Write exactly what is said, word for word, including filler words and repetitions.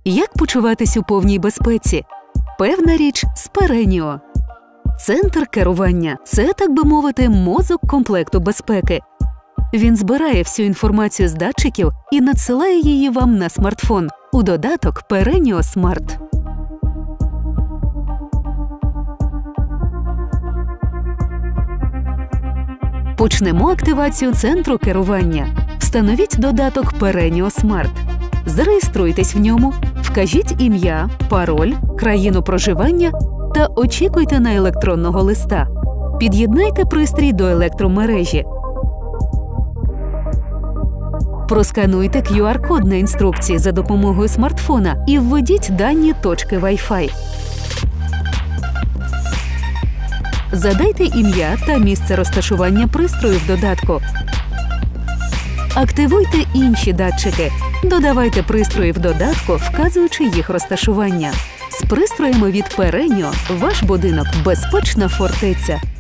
Як почуватись у повній безпеці? Певна річ з Переніо. Центр керування – це, так би мовити, мозок комплекту безпеки. Він збирає всю інформацію з датчиків і надсилає її вам на смартфон у додаток Переніо Смарт. Почнемо активацію центру керування. Встановіть додаток Переніо Смарт. Зареєструйтесь в ньому, вкажіть ім'я, пароль, країну проживання та очікуйте на електронного листа. Під'єднайте пристрій до електромережі. Проскануйте кю ар код на інструкції за допомогою смартфона і введіть дані точки Wi-Fi. Задайте ім'я та місце розташування пристрою в додатку. Активуйте інші датчики. Додавайте пристрої в додатку, вказуючи їх розташування. З пристроями від Переніо ваш будинок – безпечна фортеця.